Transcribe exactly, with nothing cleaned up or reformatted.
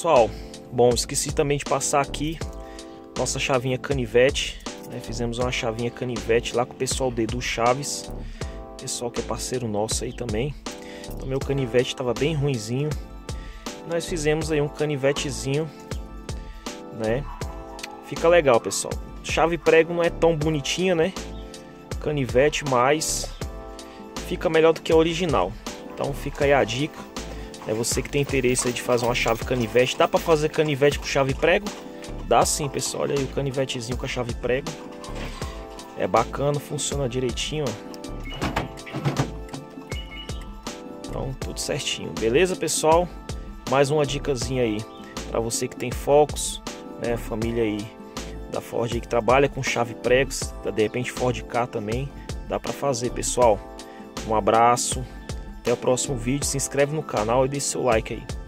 pessoal, bom, esqueci também de passar aqui nossa chavinha canivete, né? Fizemos uma chavinha canivete lá com o pessoal do Edu Chaves, pessoal que é parceiro nosso aí também. Então meu canivete estava bem ruinzinho, nós fizemos aí um canivetezinho, né? Fica legal, pessoal. Chave prego não é tão bonitinha, né? Canivete, mas fica melhor do que a original. Então fica aí a dica. É você que tem interesse aí de fazer uma chave canivete. Dá para fazer canivete com chave prego? Dá sim, pessoal. Olha aí o canivetezinho com a chave prego. É bacana, funciona direitinho, ó. Então tudo certinho. Beleza, pessoal? Mais uma dicasinha aí para você que tem Focus, né? Família aí da Ford aí que trabalha com chave pregos, de repente Ford Ka também dá para fazer, pessoal. Um abraço, até o próximo vídeo, se inscreve no canal e deixe seu like aí.